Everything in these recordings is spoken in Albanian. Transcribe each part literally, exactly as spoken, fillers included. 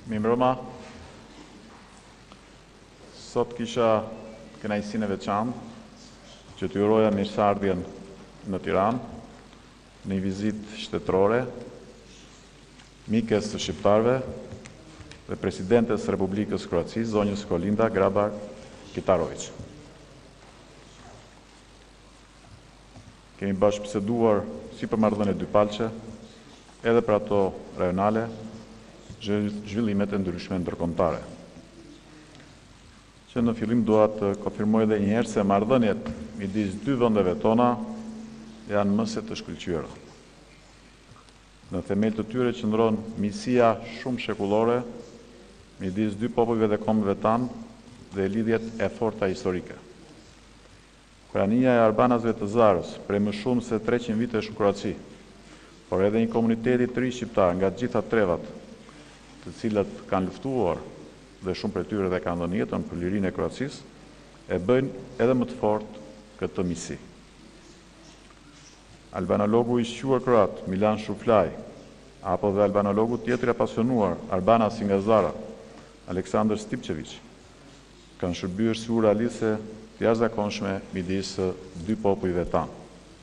Mimbroma, sot kisha kënaqësinë e veçantë që t'ju uroja mirëseardhjen në Tiranë, në një vizitë shtetërore, mikes të shqiptarëve dhe presidentes së Republikës Kroacisë, zonjës Kolinda Grabar-Kitarović. Kemi bashkëbiseduar si për marrëdhënie dypalqe, edhe për ato rajonale, zhvillimet e ndryshme ndërkombëtare. Që në fillim dua të konfirmoj edhe një herë se marrëdhëniet midis dy vendeve tona janë më se të shkëlqyera. Në themel të tyre qëndron miqësia shumë shekullore midis dy popujve dhe kombëve tanë dhe lidhjet e forta historike. Prania e arbanasve të Zarës, prej më shumë se treqind vitesh në Kroaci, por edhe një komuniteti të ri shqiptar nga të gjitha trevat, të cilët kanë luftuar dhe shumë për tyre dhe kanë dhënë jetën për lirinë e Kroacisë, e bëjnë edhe më të fortë këtë miqësi. Albanologu i shquar kroat Milan Shuflaj, apo dhe albanologu tjetër i apasionuar arbanasi nga Zara, Aleksandar Stipčević, kanë shërbyer si uralise të jashtëzakonshme midis dy popujve tanë.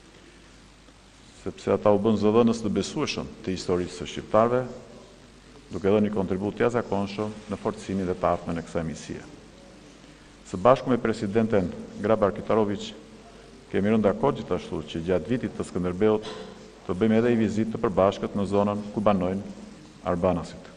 Sepse ata u bën zëdhënës të besueshëm të historisë së shqiptarëve, duke dhënë një kontribut të jashtëzakonshëm në fortësimin dhe të ardhmen e kësaj miqësie. Së bashku me presidenten Grabar-Kitarović, kemi rënë dakord gjithashtu që gjatë vitit të Skënderbeut të bëjmë edhe një vizitë të përbashkët në zonën ku banojnë arbanasit.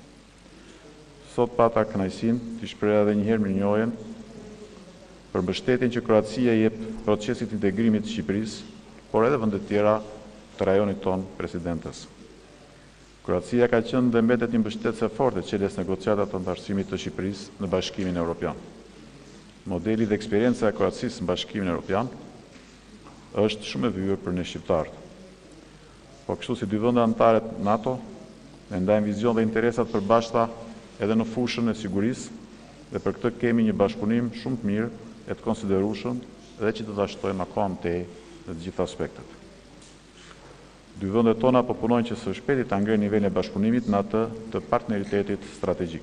Sot pata kënaqësinë të shpreh edhe një herë mirënjohjen për mbështetjen që Kroacia jep procesit integrimit të Shqipërisë, por edhe vende tjera të rajonit ton presidentes. Kroacia ka qenë dhe mbetet një mbështetëse forte çelës negociatat të antarësimit të Shqipërisë në Bashkimin Evropian. Modeli dhe eksperienca e Kroacisë në Bashkimin Evropian është shumë e vyer për ne shqiptarët. Po kështu si dy vende anëtare të NATO, ne ndajmë vizion dhe interesat përbashkëta edhe në fushën e sigurisë dhe për këtë kemi një bashkëpunim shumë të mirë e të konsiderueshëm dhe që të vazhdojmë akoma më tej në të gjitha aspektet. Dy vendet tona po punojnë që së shpejti ta ngrenë nivelin e bashkëpunimit në atë të partneritetit strategjik.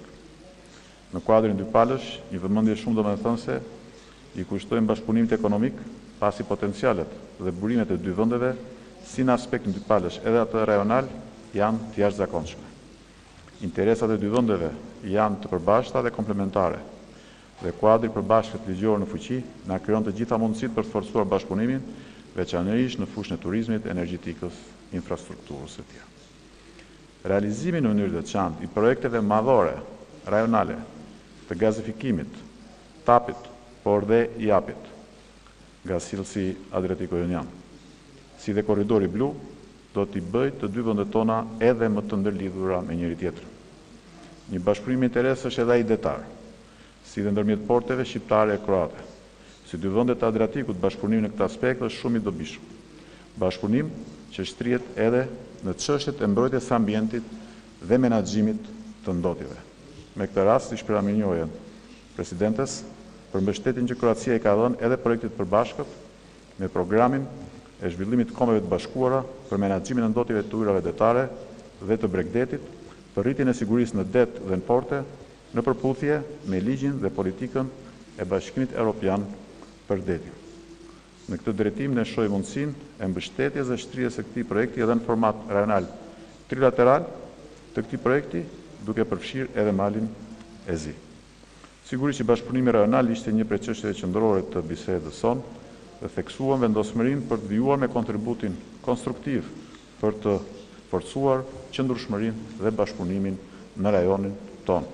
Në kuadrin dypalësh, një vëmendje shumë domethënëse i kushtojmë bashkëpunimit ekonomik, pasi potencialet dhe burimet e dy vendeve, si në aspektin dypalësh edhe atë rajonal, janë të jashtëzakonshme. Interesat e dy vendeve janë të përbashkëta dhe komplementare, dhe kuadri përbashkët ligjor në fuqi na krijon të gjitha mundësitë për të forcuar bashkëpunimin, veçanërisht në fushën e turizmit, energjetikës, infrastrukturës e tjerë. Realizimi në mënyrë të veçantë i projekteve madhore, rajonale, të gazifikimit, tapit, por dhe i apit, nga sillësi Adriatiko-Jonian, si dhe korridori blu, do t'i bëjë të dy vendet tona edhe më të ndërlidhura me njëri tjetrin. Një bashkëpunim me interes është edhe ai detar, si dhe ndërmjet porteve shqiptare e kroate. Si dy vendet e Adriatikut, bashkëpunimi në këtë aspekt është shumë i dobishëm. Bashkëpunim që shtrihet edhe në çështjet e mbrojtjes së ambientit dhe menaxhimit të ndotjeve. Me këtë rast i shpreh mirënjohjen presidentes për mbështetjen që Kroacia i ka dhënë edhe projektit përbashkët me programin e zhvillimit të kombeve të bashkuara për menaxhimin e ndotjeve të ujrave detare dhe të Bregdetit, për rritjen e sigurisë në det dhe në porte, në përputhje me ligjin dhe politikën e Bashkimit Evropian për detin. Në këtë drejtim ne shohim mundësinë e mbështetjes dhe shtrijes së këtij projekti edhe në format rajonal trilateral të këtij projekti, duke përfshirë edhe Malin e Zi. Sigurisht që bashkëpunimi rajonal ishte një prej çështjeve qendrore të bisedës sonë dhe theksuam vendosmërinë për të vijuar me kontributin konstruktiv për të forcuar qëndrueshmërinë dhe bashkëpunimin në rajonin tonë.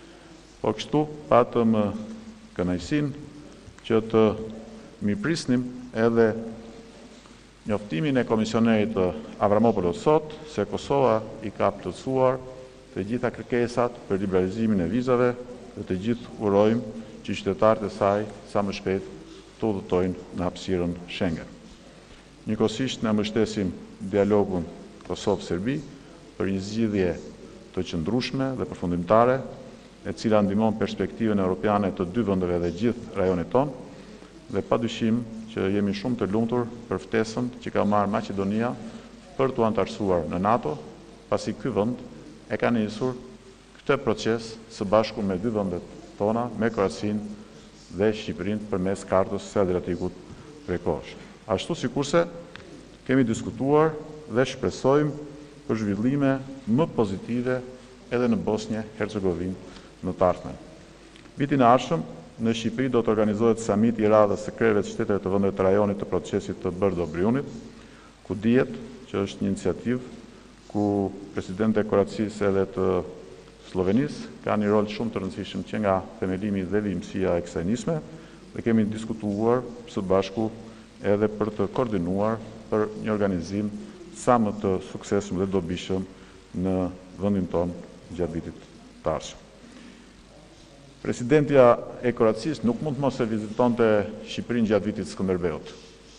Po kështu patëm kënaqësinë që të mirëprisnim edhe njoftimin e komisionerit Avramopoulos sot se Kosova i ka plotësuar të gjitha kërkesat për liberalizimin e vizave dhe të gjithë urojmë që qytetarët e saj sa më shpejt të udhëtojnë në hapësirën Schengen. Njëkohësisht ne mbështesim dialogun Kosovë-Serbi për një zgjidhje të qëndrueshme dhe përfundimtare, e cila ndihmon perspektivën europiane të dy vendeve dhe gjithë rajonit tonë, dhe padyshim që jemi shumë të lumtur për ftesën që ka marrë Maqedonia për t'u antarësuar në NATO, pasi ky vend e ka nisur këtë proces së bashku me dy vendet tona, me Kroacinë dhe Shqipërinë përmes kartës së Adriatikut prekosh. Ashtu sikurse kemi diskutuar dhe shpresojmë për zhvillime më pozitive edhe në Bosnjë Hercegovinë në të ardhmen. Vitin e ardhshëm në Shqipëri do të organizohet samiti i radhës së krerëve të shteteve të vendeve të rajonit të procesit të Brdo-Briunit, ku dihet që është një iniciativë ku presidenti e Kroacisë edhe të Slovenisë ka një rol shumë të rëndësishëm që nga themelimi dhe vijimësia e kësaj nisme, dhe kemi diskutuar së bashku edhe për të koordinuar për një organizim sa më të suksesshëm dhe dobishëm në vendin tonë gjatë vitit të ardhshëm. Presidentja e Kroacisë nuk mund të mos e vizitonte Shqipërinë gjatë vitit Skënderbeut.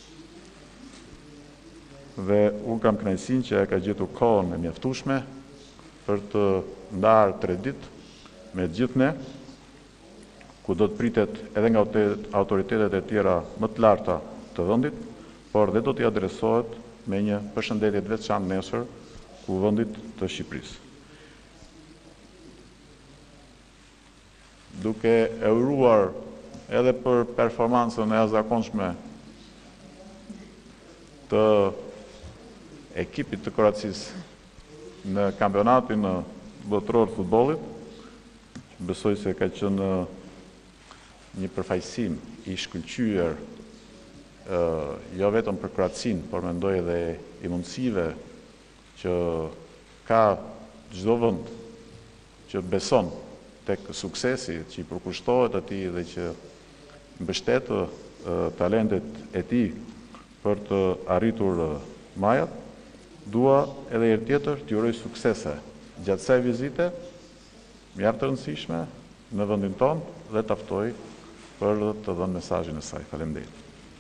Dhe unë kam kënaqësinë që e ka gjetur kohën e mjaftueshme për të ndarë tre ditë me gjithë ne, ku do të pritet edhe nga autoritetet e tjera më të larta të vendit, por dhe do t'i adresohet me një përshëndetje të veçantë nesër ku vendit të Shqipërisë. Duke e uruar edhe për performancën e jashtëzakonshme të ekipit të Kroacisë në kampionatin botëror të futbollit, besoj se ka qenë një përfaqësim i shkëlqyer jo vetëm për Kroacinë, por mendoj edhe i mundësive që ka çdo vend që beson tek suksesi që i përkushtohet atij dhe që mbështet talentet e tij për të arritur majat, dua edhe herë tjetër t'ju uroj suksese gjatë kësaj vizite mjaft të rëndësishme në vendin tonë dhe ta ftoj për të dhënë mesazhin e saj. Faleminderit.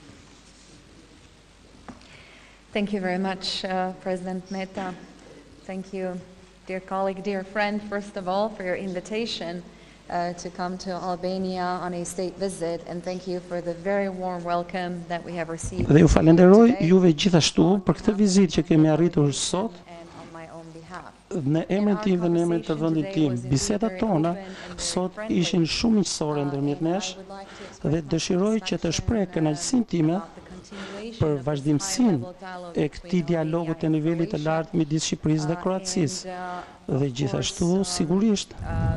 Thank you very much, uh, President Meta. Thank you, dear colleague, dear friend, first of all, for your invitation uh, to come to Albania on a state visit, and thank you for the very warm welcome that we have received. Dhe ju falenderoj juve gjithashtu për këtë vizitë që kemi arritur sot në emrin tim dhe në emrin të vendit tim. Bisedat tona sot ishin shumë miqësore ndërmjet nesh dhe dëshiroj që të shpreh kënaqësinë time për vazhdimsinë e këtij dialogu të nivelit të lartë midis Shqipërisë dhe Kroacisë. Dhe gjithashtu sigurisht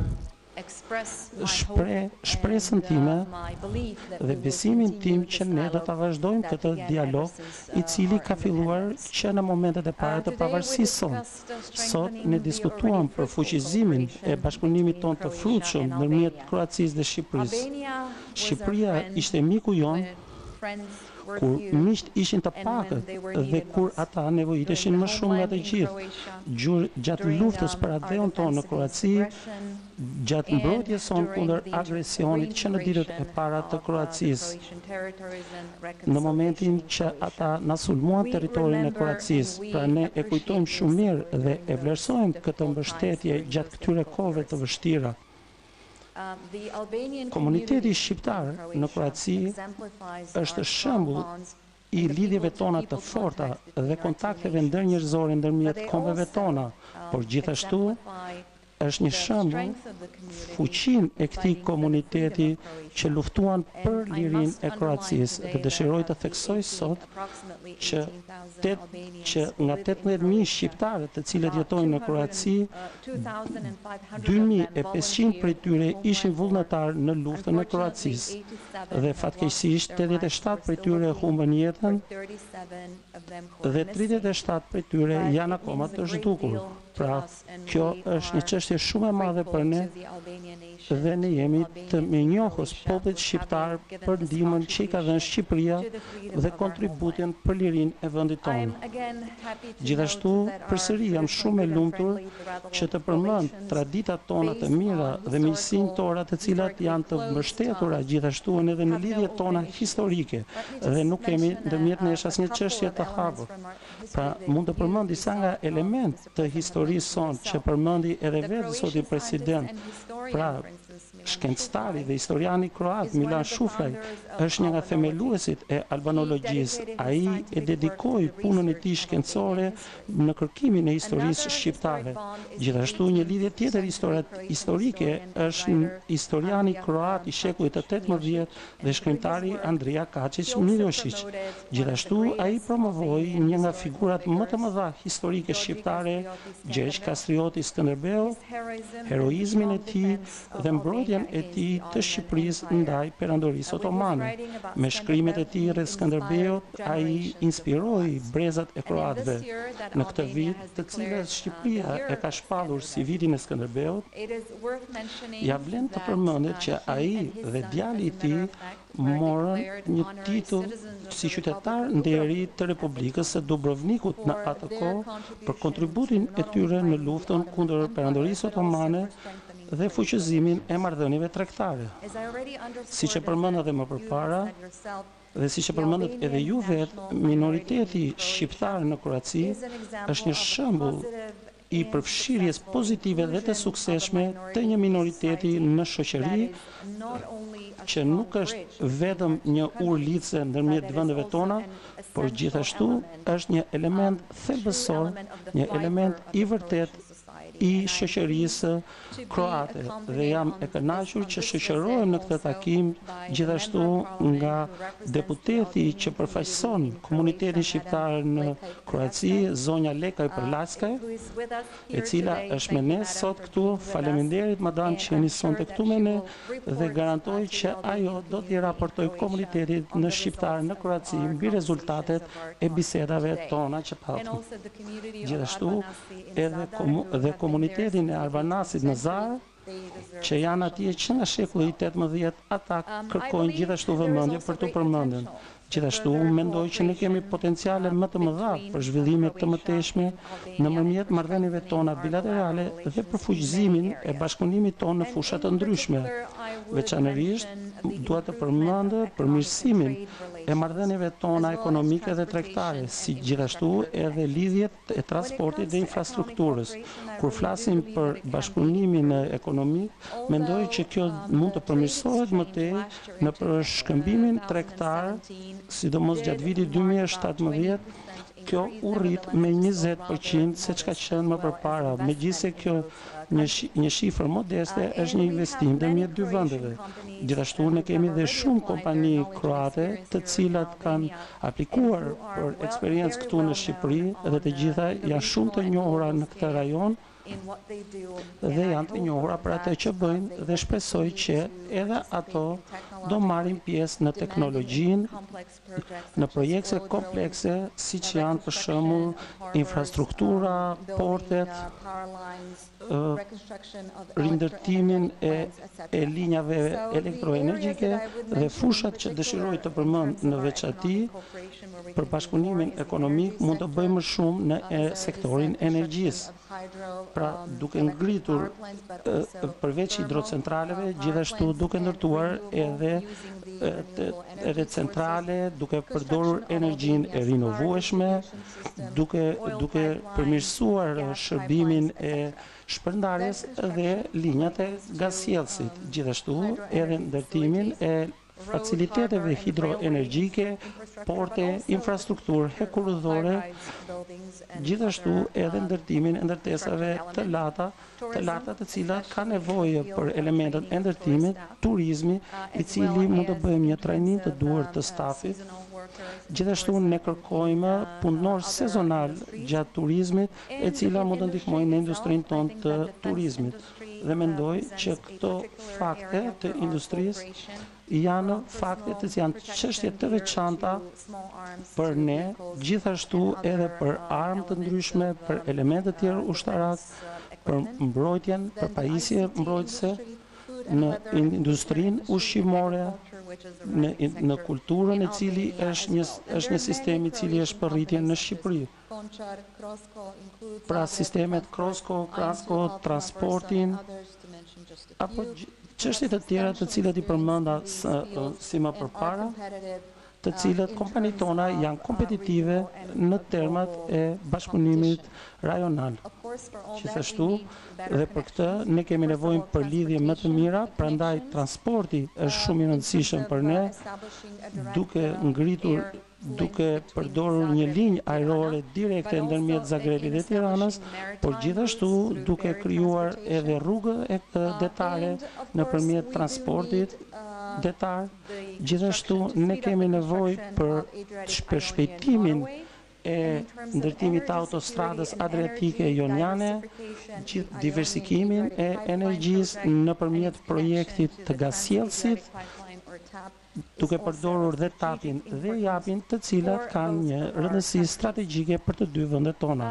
shpreh shpresën time dhe besimin tim që ne do ta vazhdojmë këtë dialog i cili ka filluar që në momentet e para të pavarësisë sonë. Sot ne diskutuam për fuqizimin e bashkëpunimit tonë të frutshëm ndërmjet Kroacisë dhe Shqipërisë. Shqipëria ishte miku jon kur miqt ishin të pakët dhe kur ata nevojiteshin më shumë nga të gjithë. Gjatë luftës për adeun tonë në Kroaci, gjatë mbrojtjes sonë kundër agresionit që në ditët e para të Kroacisë, në momentin që ata na sulmuan territorin e Kroacisë, pra ne e kujtojmë shumë mirë dhe e vlerësojmë këtë mbështetje gjatë këtyre kohëve të vështira. Komuniteti shqiptar në Kroaci është shembull i lidhjeve tona të forta dhe kontakteve ndërnjerëzore ndërmjet kombeve tona, por gjithashtu është një shembull fuqin e këtij komuniteti që luftuan për lirinë e Kroacisë. Dhe dëshiroj të theksoj sot që, tet, që nga tetëmbëdhjetë mijë shqiptarë të cilët jetojnë në Kroaci, dy mijë e pesëqind prej tyre ishin vullnetarë në luftën e Kroacisë. Dhe fatkeqësisht tetëdhjetë e shtatë prej tyre humbën jetën dhe tridhjetë e shtatë prej tyre janë akoma të zhdukur. Pra, kjo është një çështje shumë e madhe për ne dhe ne jemi të mirënjohës popullit shqiptar për ndihmën që i ka dhënë Shqipëria dhe kontributin për lirinë e vendit tonë. Gjithashtu, përsëri jam shumë e lumtur që të përmend traditat tona të mira dhe miqësinë tona të cilat janë të mbështetura gjithashtu edhe në lidhjet tona historike dhe nuk kemi ndërmjet nesh asnjë çështje të hapur. Pra, mund të përmend disa nga elementet të historisë sonë që përmendi edhe vetë zoti president. Pra, shkencëtari dhe historiani kroat Milan Shufraj është një nga themeluesit e albanologjisë. Ai e dedikoi punën e tij shkencore në kërkimin e historisë shqiptare. Gjithashtu një lidhje tjetër historike është historiani kroat i shekullit të tetëmbëdhjetë dhe shkrimtari Andrija Kačić Miljošić. Gjithashtu ai promovoi një nga figurat më të mëdha historike shqiptare, Gjergj Kastrioti Skënderbeu, heroizmin e tij dhe mbrojtjen e tij të Shqipërisë ndaj perandorisë otomane. Me shkrimet e tij rreth Skënderbeut, ai inspiroi brezat e kroatëve. Në këtë vit, të cilët Shqipëria e ka shpallur si vitin e Skënderbeut, ja vlen të përmendet që ai dhe djali i tij morën një titull si qytetar nderi të Republikës së Dubrovnikut në atë kohë për kontributin e tyre në luftën kundër perandorisë otomane dhe fuqizimin e marrëdhënieve tregtare. Siç e përmenda edhe më përpara, dhe siç e përmendet edhe ju vetë, minoriteti shqiptar në Kroaci është një shembull i përfshirjes pozitive dhe të suksesshme të një minoriteti në shoqëri që nuk është vetëm një urlice ndërmjet vendeve tona, por gjithashtu është një element thelbësor, një element i vërtet i shoqërisë kroate dhe jam e kënaqur që shoqërohem në këtë takim gjithashtu nga deputeti që përfaqëson komunitetin shqiptar në Kroaci, zonja Lekaj Përlackaj, e cila është me ne sot këtu. Faleminderit madam që jeni sonte këtu me ne dhe garantoj që ajo do t'i raportoj komunitetit në shqiptar në Kroaci mbi rezultatet e bisedave tona që patëm. Gjithashtu edhe komu dhe komunitetin e Arbanasit në Zar, që janë atje që nga shekulli i tetëmbëdhjetë, ata kërkojnë gjithashtu vëmendje për të përmendur. Gjithashtu, mendoj që ne kemi potenciale më të mëdha për zhvillime të mëtejshme nëpërmjet marrëdhënieve tona bilaterale dhe për fuqizimin e bashkëpunimit tonë në fusha të ndryshme. Veçanërisht, dua të përmend përmirësimin e marrëdhënieve tona ekonomike dhe tregtare, si gjithashtu edhe lidhjet e transportit dhe infrastrukturës. Kur flasim për bashkëpunimin ekonomik, mendoj që kjo mund të përmirësohet më tej në për shkëmbimin tregtar, sidomos gjatë vitit dy mijë e shtatëmbëdhjetë, kjo u rrit me njëzet përqind se çka qenë më përpara, megjithëse kjo një, shi, një shifër modeste është një investim ndërmjet dy vendeve. Gjithashtu ne kemi dhe shumë kompani kroate të cilat kanë aplikuar për eksperiencë këtu në Shqipëri dhe të gjitha janë shumë të njohura në këtë rajon dhe janë të njohura për atë që bëjnë dhe shpresoj që edhe ato do marrin pjesë në teknologjinë, në projekte komplekse siç janë për shembull infrastruktura, portet, rindërtimin e, e linjave elektroenergjike dhe fushat që dëshiroj të përmend në veçati për bashkëpunimin ekonomik mund të bëjmë shumë në e, sektorin energjisë. Pra, duke ngritur e, përveç hidrocentraleve, gjithashtu duke ndërtuar edhe edhe centrale, duke përdorur energjinë e rinovueshme, duke duke përmirësuar shërbimin e shpërndarjes dhe linjat e gazsjellësit, gjithashtu edhe ndërtimin e faciliteteve hidroenergjike, porte, infrastrukturë hekurudhore, gjithashtu edhe ndërtimin e ndërtesave të lata, të larta të cilat ka nevojë për elementet e ndërtimit, turizmi, i cili mund të bëjmë një trajnim të duhur të stafit. Gjithashtu ne kërkojmë punëtor sezonal gjatë turizmit, e cila mund të ndihmojnë në industrinë tonë të turizmit. Dhe mendoj që këto fakte të industrisë janë fakte të janë çështje të veçanta për ne, gjithashtu edhe për armë të ndryshme, për elemente të tjerë ushtarak, për mbrojtjen, për pajisje mbrojtëse në industrinë ushqimore, në, në kulturën e cili është një, është një sistem i cili është për rritje në Shqipëri. Pra sistemet Krosko, Krasko, transportin, apo çështje të tjera të cilat i përmenda si më përpara, të cilët kompanitë tona janë kompetitive në termat e bashkëpunimit rajonal. Gjithashtu, dhe për këtë, ne kemi nevojë për lidhje më të mira, prandaj transporti është shumë i rëndësishëm për ne, duke ngritur duke përdorur një linjë ajrore direkte ndërmjet Zagrebit dhe Tiranës, por gjithashtu duke krijuar edhe rrugë detare nëpërmjet transportit detar. Gjithashtu ne kemi nevojë për shpejtimin e ndërtimit të autostradës Adriatike Joniane, gjithë diversifikimin e energjisë nëpërmjet projektit të gasjellësit, duke përdorur dhe tapin dhe japin, të cilat kanë një rëndësi strategjike për të dy vendet tona.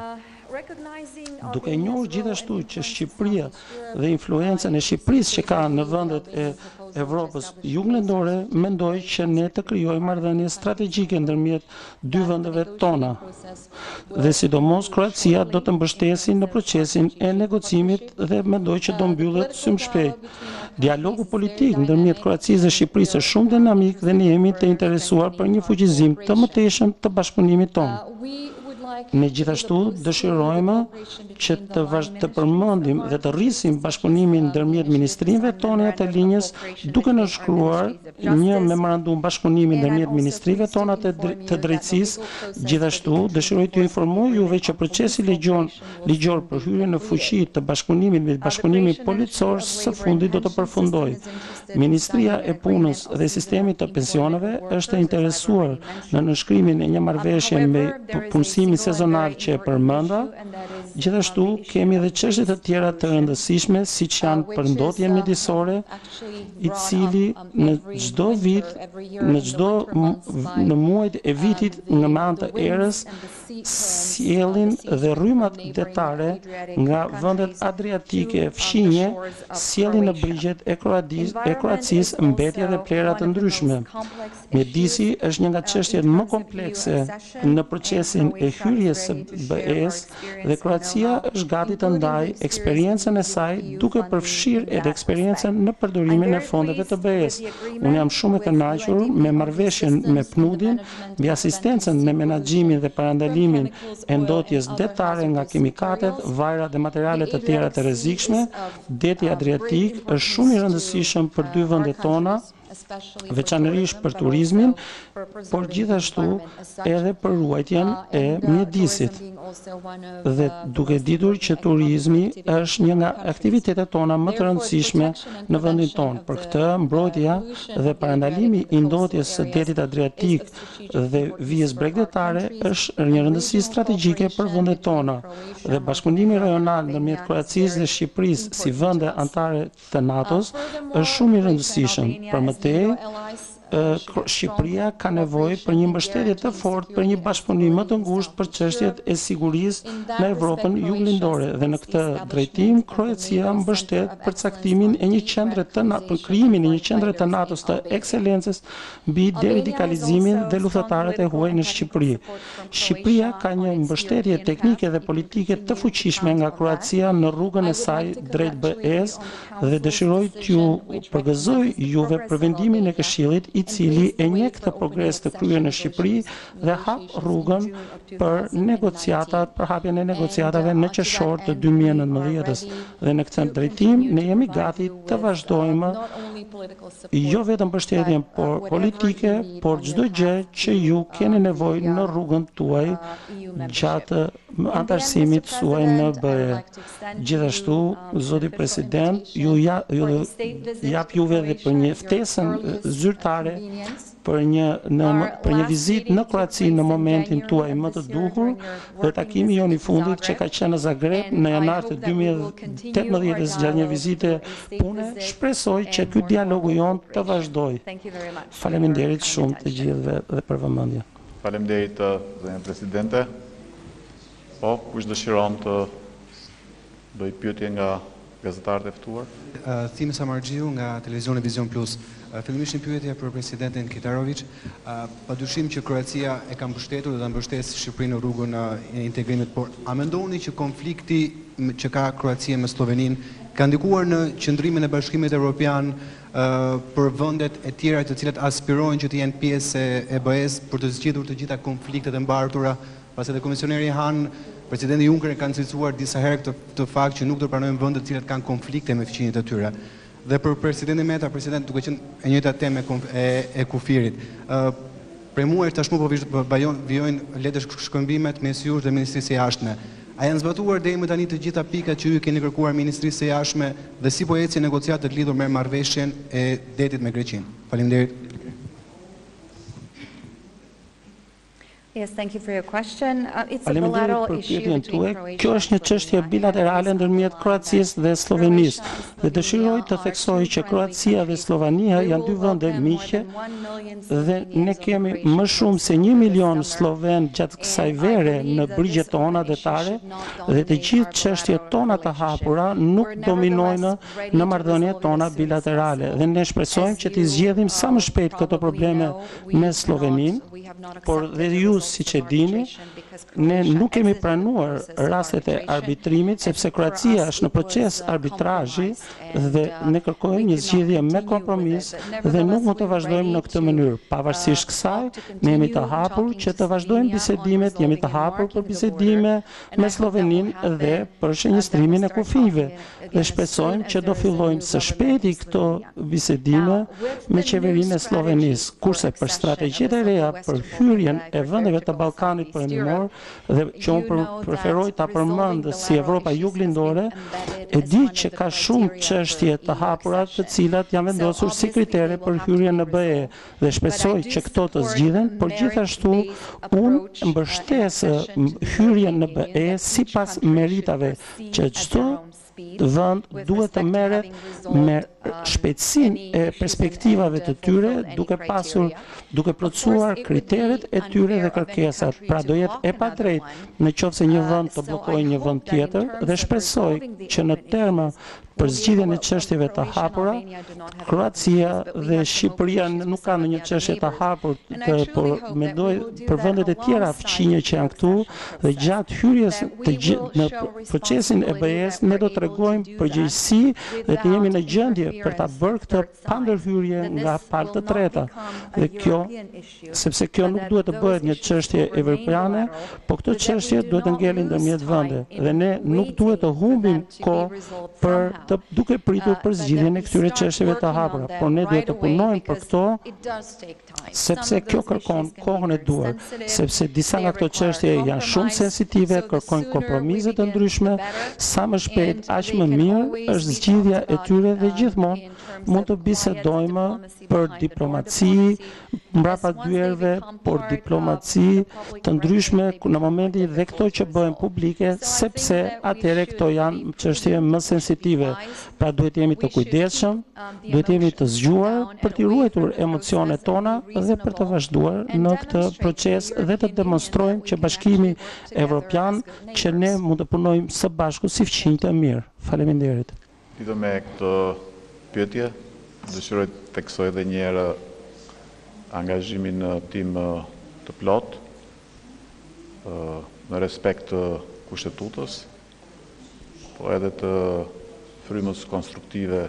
Duke njohur gjithashtu që Shqipëria dhe influencën e Shqipërisë që ka në vendet e Evropës juglindore, mendoj që ne të krijojmë marrëdhënie strategjike ndërmjet dy vendeve tona. Dhe sidomos Kroacia do të mbështesi në procesin e negocimit dhe mendoj që do mbyllet shumë shpejt. Dialogu politik ndërmjet Kroacisë dhe Shqipërisë është shumë dinamik dhe ne jemi të interesuar për një fuqizim të mëtejshëm të bashkëpunimit tonë. Ne gjithashtu dëshirojmë që të vazhd të përmendim dhe të rrisim bashkëpunimin ndërmjet ministrive tona të linjës, duke nënshkruar një memorandum bashkëpunimi ndërmjet ministrive tona të, të drejtësisë. Gjithashtu dëshiroj t'ju informoj juve që procesi ligjor ligjor për hyrjen në fuqi të bashkëpunimit me bashkëpunimin policor së fundit do të përfundojë. Ministria e Punës dhe Sistemit të Pensioneve është e interesuar në nënshkrimin e një marrëveshje me punësimin sezonal që e përmenda. Gjithashtu kemi edhe çështje të tjera të rëndësishme, siç janë përndotjen midisore, i cili në çdo vit, në çdo në muajt e vitit nga anë të erës sjellin dhe rrymat detare nga vendet adriatike fqinje sjellin në brigjet e Kroacisë mbetje dhe plera të ndryshme. Mjedisi është një nga çështjet më komplekse në procesin e hyrjes së B E-s dhe Kroacia është gati të ndajë eksperiencën e saj duke përfshirë edhe eksperiencën në përdorimin e fondeve të B E-s. Unë jam shumë e kënaqur me marrëveshjen me P N U D-in mbi asistencën në menaxhimin dhe parandalimin e ndotjes detare nga kimikatet, vajra dhe materiale të tjera të rrezikshme. Deti Adriatik është shumë i rëndësishëm për dy vendet tona, veçanërisht për turizmin, por gjithashtu edhe për ruajtjen e mjedisit. Dhe duke ditur që turizmi është një nga aktivitetet tona më të rëndësishme në vendin tonë. Për këtë, mbrojtja dhe parandalimi i ndotjes së detit Adriatik dhe vijës bregdetare është një rëndësi strategjike për vendet tona. Dhe bashkëpunimi rajonal ndërmjet Kroacisë dhe Shqipërisë si vende anëtare të NATO-s është shumë i rëndësishëm. Përmëtej, Shqipëria ka nevojë për një mbështetje të fortë për një bashkëpunim më të ngushtë për çështjet e sigurisë në Evropën juglindore dhe në këtë drejtim Kroacia mbështet përcaktimin e një qendre të për krijimin e një qendre të NATO-s të ekselencës mbi deradikalizimin dhe luftëtarët e huaj në Shqipëri. Shqipëria ka një mbështetje teknike dhe politike të fuqishme nga Kroacia në rrugën e saj drejt B E-s dhe dëshiroj t'ju përgëzoj juve për vendimin e Këshillit i cili e njeh këtë progres të kryer në Shqipëri dhe hap rrugën për negociatat, për hapjen e negociatave në qershor të dy mijë e nëntëmbëdhjetës. Dhe në këtë drejtim ne jemi gati të vazhdojmë jo vetëm mbështetjen por politike, por çdo gjë që ju keni nevojë në rrugën tuaj gjatë antarësimit suaj në B E. Gjithashtu, zoti president, ju ja, ju jap juve edhe për një ftesën zyrtare për një në për një vizitë në Kroaci në momentin tuaj më të duhur dhe takimi jon i fundit që ka qenë në Zagreb në janar të dy mijë e tetëmbëdhjetës gjatë një vizite pune, shpresoj që ky dialogu jon të vazhdojë. Faleminderit shumë të gjithëve dhe për vëmendjen. Faleminderit zënja presidente. Po, kush dëshiron të bëj pyetje nga gazetarët e ftuar? Uh, Thime Samargjiu nga Televizioni Vizion Plus. Uh, Fillimisht një pyetje për presidentin Kitarovic. Uh, Padyshim që Kroacia e ka mbështetur dhe ta mbështes Shqipërinë në rrugën e integrimit, por a mendoni që konflikti që ka Kroacia me Sloveninë ka ndikuar në qëndrimin e Bashkimit Evropian për vendet e tjera të cilat aspirojnë që të jenë pjesë e E B E-s për të zgjidhur të gjitha konfliktet e mbartura, pasi edhe komisioneri Han, presidenti Juncker kanë cilësuar disa herë këtë të fakt që nuk do pranojnë vende të cilat kanë konflikte me fëmijët e tyre. Dhe për presidentin Meta, president duke qenë e njëjta temë e, e kufirit. Uh, Premuar tashmë po vijojnë letësh shkëmbimet mes jush dhe Ministrisë së Jashtme. A janë zbatuar deri më tani të gjitha pikat që ju keni kërkuar Ministrisë së Jashtme dhe si po ecin negociatat të lidhur me marrëveshjen e detit me Greqinë? Faleminderit. Yes, thank you for your question. Uh, it's a Faleminderit bilateral për issue pyetjen between tuaj. Croatia Kjo and është një çështje Slovenia. bilaterale ndërmjet Kroacisë dhe Slovenisë. Dhe dëshiroj të theksoj që Kroacia dhe Slovenia janë dy vende miqe dhe ne kemi më shumë se një milion sloven gjatë kësaj vere në brigjet tona detare dhe të gjithë çështjet tona të hapura nuk dominojnë në marrëdhëniet tona bilaterale dhe ne shpresojmë që të zgjedhim sa më shpejt këto probleme me Sloveninë, por dhe ju siç e dini, ne nuk kemi pranuar rastet e arbitrimit sepse Kroacia është në proces arbitrazhi dhe ne kërkojmë një zgjidhje me kompromis dhe nuk mund të vazhdojmë në këtë mënyrë. Pavarësisht kësaj, ne jemi të hapur që të vazhdojmë bisedimet, jemi të hapur për bisedime me Sloveninë dhe për shënjestrimin e kufijve. Dhe shpresojmë që do fillojmë së shpejti këto bisedime me qeverinë e Slovenisë, kurse për strategjitë e reja për hyrjen e vendeve të Ballkanit Perëndimor dhe që unë preferoj ta përmend si Evropa Juglindore, e di që ka shumë çështje të hapura të cilat janë vendosur si kritere për hyrjen në B E dhe shpresoj që këto të zgjidhen, por gjithashtu unë mbështes hyrjen në B E sipas meritave që çdo vend duhet të merret me shpejtësinë e perspektivave të tyre, duke pasur, duke plotësuar kriteret e tyre dhe kërkesat. Pra do jetë e padrejtë në qoftë se një vend të bllokojë një vend tjetër dhe shpresoj që në terma për zgjidhjen e çështjeve të hapura, Kroacia dhe Shqipëria nuk kanë një çështje të hapur, të, por mendoj për vendet e tjera fqinje që janë këtu dhe gjatë hyrjes të në procesin e B E-s ne do të tregojmë përgjegjësi dhe të jemi në gjendje për ta bërë këtë pandërhyrje nga palë të treta. Dhe kjo, sepse kjo nuk duhet të bëhet një çështje evropiane, po këtë çështje duhet të ngelin ndërmjet vende dhe ne nuk duhet të humbim kohë për të duke pritur për zgjidhjen e këtyre çështjeve të hapura, por ne duhet të punojmë për këto sepse kjo kërkon kohën e duhur, sepse disa nga këto çështje janë shumë sensitive, kërkojnë kompromise të ndryshme, sa më shpejt aq më mirë është zgjidhja e tyre dhe gjithmonë mund të bisedojmë për diplomaci mbrapa dyerve, por diplomaci të ndryshme në momentin dhe këto që bëhen publike, sepse atëherë këto janë çështje më sensitive. Pra duhet jemi të kujdesshëm, duhet jemi të zgjuar për të ruajtur emocionet tona dhe për të vazhduar në këtë proces dhe të demonstrojmë që Bashkimi Evropian që ne mund të punojmë së bashku si fqinj të mirë. Faleminderit. Lidhur me këtë pyetje, dëshiroj të theksoj edhe një herë angazhimin tim të plot në respekt të kushtetues, po edhe të frymës konstruktive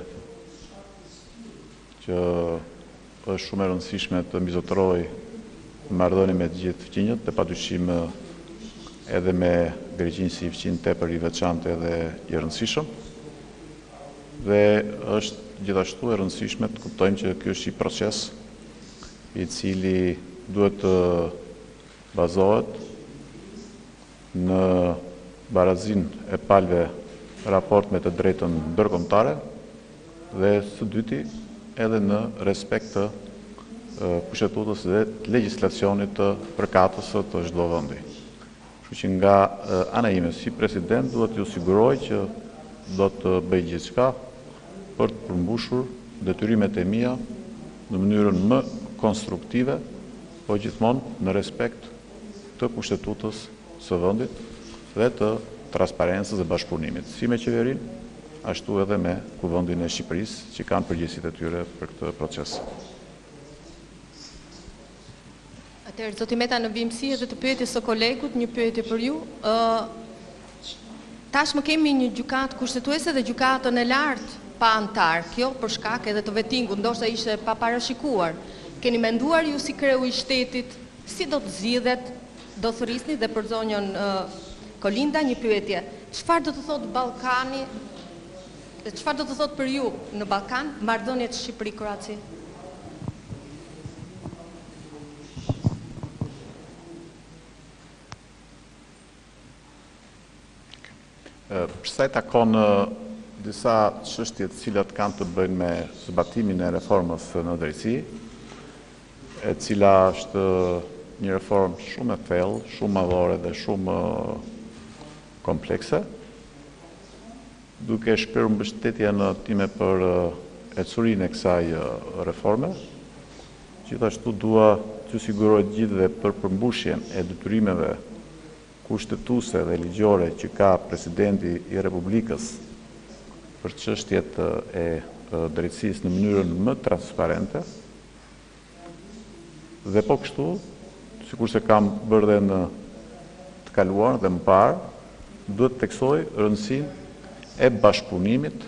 që është shumë e rëndësishme të mbizotëroj marrëdhënie me të gjithë fqinjët dhe padyshim edhe me Greqinë si fqinj tepër i veçantë edhe i rëndësishëm. Dhe është gjithashtu e rëndësishme të kuptojmë që ky është një proces i cili duhet të bazohet në barazinë e palëve raport me të drejtën ndërkombëtare dhe së dyti edhe në respekt të kushtetues dhe të legjislacionit të përkatës të çdo vendi. Kështu që nga ana ime si president duhet t'ju siguroj që do të bëj gjithçka për të përmbushur detyrimet e mia në mënyrën më konstruktive, po gjithmonë në respekt të kushtetutës së vendit dhe të transparencës dhe bashkëpunimit, si me qeverinë, ashtu edhe me Kuvendin e Shqipërisë, që kanë përgjegjësitë e tyre për këtë proces. Atëherë, zoti Meta, në vimësi edhe të pyetjes së kolegut, një pyetje për ju. Tashmë kemi një gjykatë kushtetuese dhe gjykatën e lartë pa antar. Kjo për shkak edhe të vettingut, ndoshta ishte pa parashikuar. Keni menduar ju si kreu i shtetit si do të zgjidhet, do thërrisni dhe për zonjën uh, Kolinda një pyetje. Çfarë do të thotë Ballkani? Çfarë do të thotë për ju në Ballkan marrëdhëniet Shqipëri-Kroaci? Për sa i takon disa çështje të cilat kanë të bëjnë me zbatimin e reformës në drejtësi, e cila është një reformë shumë e thellë, shumë madhore dhe shumë komplekse, duke shprehur mbështetjen time për ecurinë e kësaj reforme. Gjithashtu dua t'ju siguroj gjithëve për përmbushjen e detyrimeve kushtetuese dhe ligjore që ka presidenti i Republikës për çështjet e drejtësisë në mënyrën më transparente. Dhe po kështu, sikur se kam bërë dhe në të kaluar dhe më parë, duhet të theksoj rëndësinë e bashkëpunimit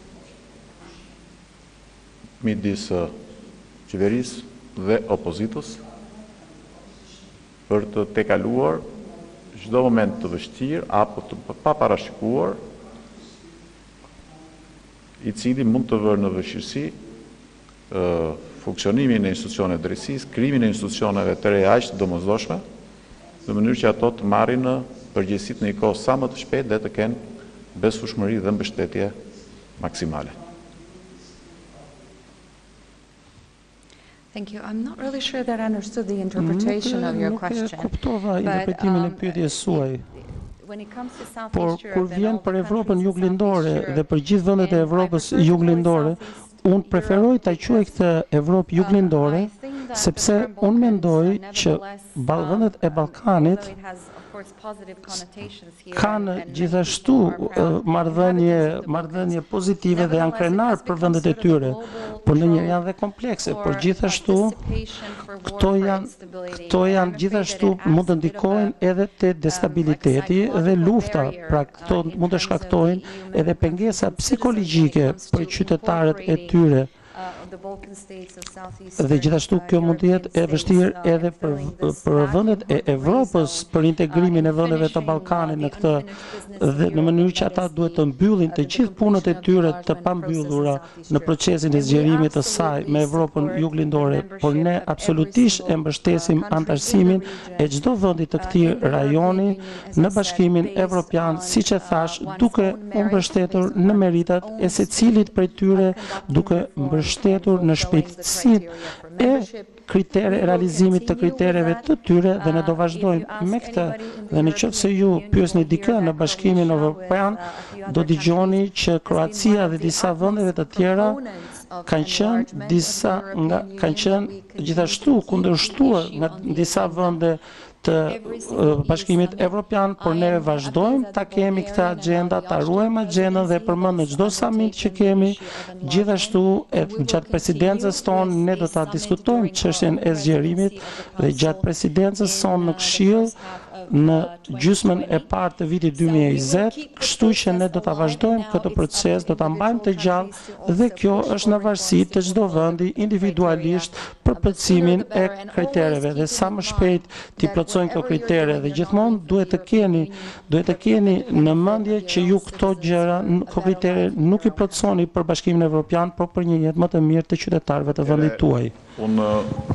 midis qeverisë dhe opozitës për të tejkaluar çdo moment të vështirë apo të paparashikuar, i cili mund të vërë në vështirësi funksionimin e institucioneve drejtësisë, krijimin e institucioneve të reja aq të domosdoshme, në mënyrë që ato të marrin përgjegjësitë në një kohë sa më të shpejtë dhe të kenë besueshmëri dhe mbështetje maksimale. Thank you. I'm not really sure that I understood the interpretation of your question. Kuptova interpretimin e pyetjes suaj. Por kur vjen për Evropën juglindore dhe për gjithë vendet e Evropës juglindore, unë preferoj ta quaj këtë Evropë juglindore, sepse unë mendoj që vendet e Ballkanit kanë gjithashtu marrëdhënie marrëdhënie pozitive dhe janë krenar për vendet e tyre, por në një janë dhe komplekse, por gjithashtu këto janë këto janë gjithashtu mund të ndikojnë edhe te destabiliteti dhe lufta, pra këto mund të shkaktojnë edhe pengesa psikologjike për qytetarët e tyre. Dhe gjithashtu kjo mund të jetë e vështirë edhe për, për vendet e Evropës për integrimin e vendeve të Ballkanit në këtë, dhe në mënyrë që ata duhet të mbyllin të gjithë punët e tyre të pambyllura në procesin e zgjerimit të saj me Evropën juglindore, por ne absolutisht e mbështesim antarësimin e çdo vendi të këtij rajoni në Bashkimin Evropian, siç e thash, duke u mbështetur në meritat e secilit prej tyre, duke mbështetur në shpejtësinë e kritere e realizimit të kritereve të tyre, dhe ne do vazhdojmë me këtë. Dhe nëse ju pyesni dikë në Bashkimin Evropian, do dëgjoni që Kroacia dhe disa vendeve të tjera kanë qenë disa nga kanë qenë gjithashtu kundërshtuar nga disa vende të Bashkimit Evropian, por ne vazhdojmë ta kemi këtë agenda, ta ruajmë agendën dhe përmend në çdo summit që kemi. Gjithashtu, e, gjatë presidencës tonë ne do ta diskutojmë çështjen e zgjerimit dhe gjatë presidencës sonë në Këshill në gjysmën e parë të vitit dy mijë e njëzet, kështu që ne do ta vazhdojmë këtë proces, do ta mbajmë të gjallë dhe kjo është në varësi të çdo vendi individualisht për plotësimin e kritereve dhe sa më shpejt t'i plotësojnë këto kritere, dhe gjithmonë duhet të keni duhet të keni në mendje që ju këto gjëra, këto kritere nuk i plotësoni për Bashkimin Evropian, por për një jetë më të mirë të qytetarëve të vendit tuaj. Unë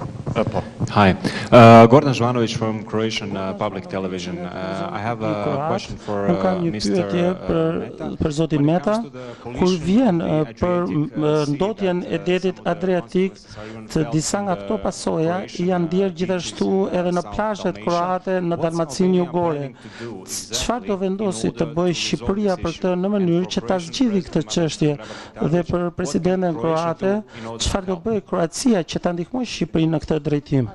po. Hi, uh, Gordon Zvanovic from Croatian uh, Public Television. Uh, I have a question for uh, mister Për, për zotin Meta, kur vjen uh, për uh, ndotjen e detit Adriatik, të disa nga këto pasoja janë ndier gjithashtu edhe në plazhet kroate në Dalmacinë Jugore. Çfarë do vendosi të bëjë Shqipëria për këtë në mënyrë që ta zgjidhë këtë çështje, dhe për presidenten kroate, çfarë do bëjë Kroacia që ta ndihmojë Shqipërinë në këtë drejtim?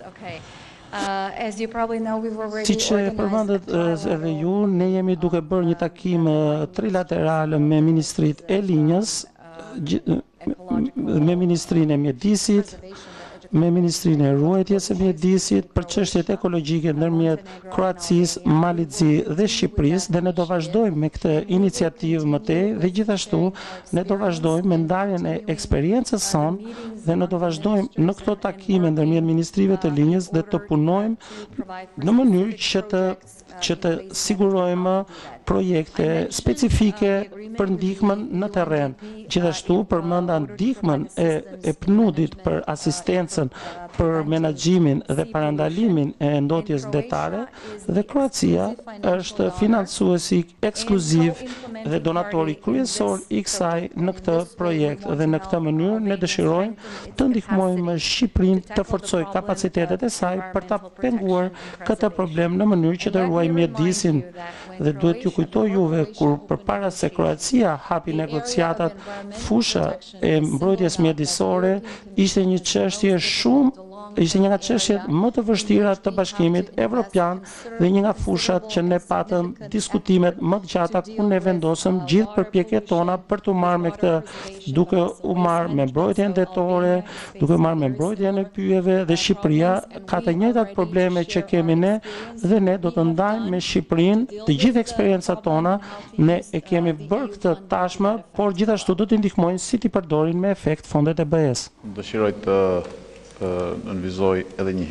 Si që përmendet edhe ju, ne jemi duke bërë një takim trilateral me Ministrit e Linjës, me Ministrinë e Mjedisit me Ministrinë e Ruajtjes së Mjedisit për çështjet ekologjike ndërmjet Kroacisë, Malizit dhe Shqipërisë dhe ne do vazhdojmë me këtë iniciativë më tej dhe gjithashtu ne do vazhdojmë me ndarjen e eksperiencës sonë dhe ne do vazhdojmë në këto takime ndërmjet ministrive të linjës dhe të punojmë në mënyrë që të që të sigurojmë projekte specifike për ndihmën në terren. Gjithashtu përmenda ndihmën e, e P N U D-it për asistencën për menaxhimin dhe parandalimin e ndotjes detare dhe Kroacia është financuesi ekskluziv dhe donatori kryesor i kësaj në këtë projekt dhe në këtë mënyrë ne dëshirojmë të ndihmojmë Shqipërinë të forcojë kapacitetet e saj për ta penguar këtë problem në mënyrë që të ruajë mjedisin dhe duhet ju kujtoj juve kur përpara se Kroacia hapi negociatat, fusha e mbrojtjes mjedisore ishte një çështje shumë ishte një nga çështjet më të vështira të Bashkimit Evropian dhe një nga fushat që ne patëm diskutimet më të gjata ku ne vendosëm gjithë përpjekjet tona për të marrë me këtë, duke u marrë me mbrojtjen detore, duke u marrë me mbrojtjen e pyjeve dhe Shqipëria ka të njëjtat probleme që kemi ne dhe ne do të ndajmë me Shqipërinë të gjithë eksperiencat tona, ne e kemi bërë këtë tashmë, por gjithashtu do të ndihmojnë si t'i përdorin me efekt fondet e B E-s. Dëshiroj të nënvizoj edhe një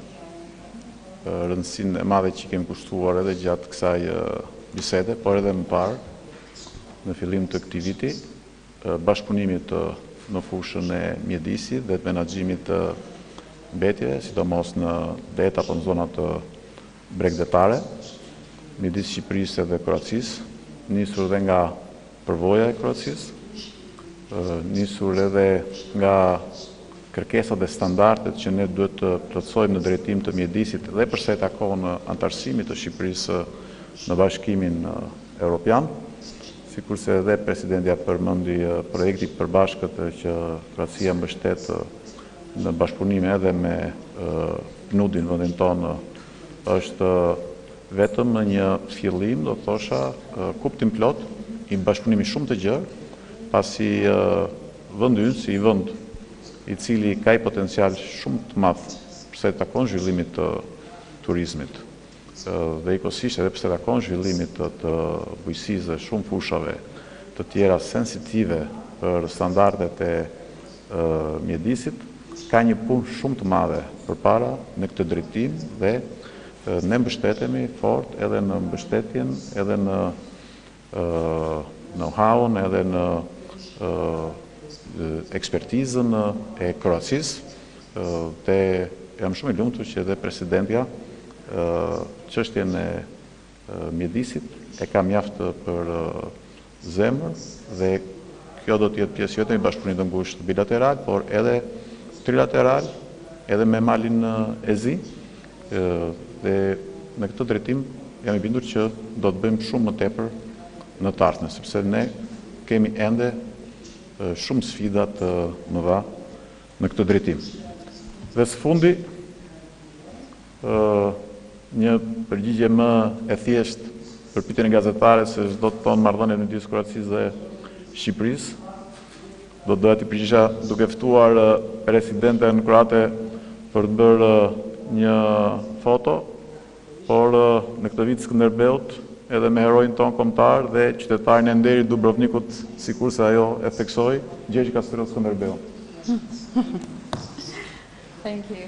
herë rëndësinë e madhe që kemi kushtuar edhe gjatë kësaj bisede, por edhe më parë në fillim të këtij viti, bashkëpunimit në fushën e mjedisit dhe të menaxhimit të mbetje, sidomos në det apo në zonat bregdetare, midis Shqipërisë dhe Kroacisë, nisur edhe nga përvoja e Kroacisë, nisur edhe nga kërkesat dhe standardet që ne duhet të plotësojmë në drejtim të mjedisit dhe përsa i takon antarësimit të Shqipërisë në Bashkimin Evropian, sikurse edhe presidentja përmendi projekti i përbashkët që Kroacia mbështet në bashkëpunim edhe me P N U D-in vendin tonë, është vetëm një fillim, do thosha, kuptim plot i bashkëpunimit shumë të gjerë, pasi vendi ynë si vend i cili ka i potencial shumë të madh përsa i takon zhvillimit të turizmit dhe ekosisht edhe përsa i takon zhvillimit të bujqësisë dhe shumë fushave të tjera sensitive për standardet e mjedisit, ka një punë shumë të madhe përpara në këtë drejtim dhe ne mbështetemi fort edhe në mbështetjen, edhe në know-how-n, edhe në ekspertizën e Kroacisë dhe jam shumë i lumtur që edhe presidentja çështjen e mjedisit e ka mjaft për zemër dhe kjo do të jetë pjesë jo vetëm i bashkëpunimit të ngushtë bilateral, por edhe trilateral, edhe me Malin e Zi dhe në këtë drejtim jam i bindur që do të bëjmë shumë më tepër në të ardhmen, sepse ne kemi ende shumë sfida të mëdha në këtë drejtim. Dhe së fundi, një përgjigje më e thjeshtë për pyetjen e gazetare se ç'do të thonë marrëdhëniet midis Kroacisë dhe Shqipërisë. Do doja t'i përgjigja duke ftuar presidenten kroate për të bërë një foto, por në këtë vit Skënderbeut edhe me herojin ton kombëtar dhe qytetarin e nderit Dubrovnikut, sikurse ajo e theksoi, Gjergj Kastriot Skënderbeu. Thank you.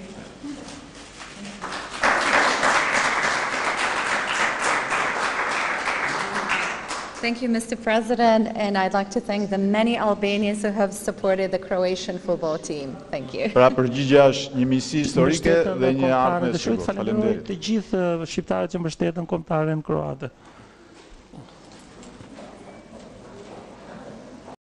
Thank you, Mister President, and I'd like to thank the many Albanians who have supported the Croatian football team. Thank you. Pra përgjigjja është një misi historike dhe një ardhmë e sigurt. Faleminderit të gjithë shqiptarët që mbështetën kombëtaren kroate.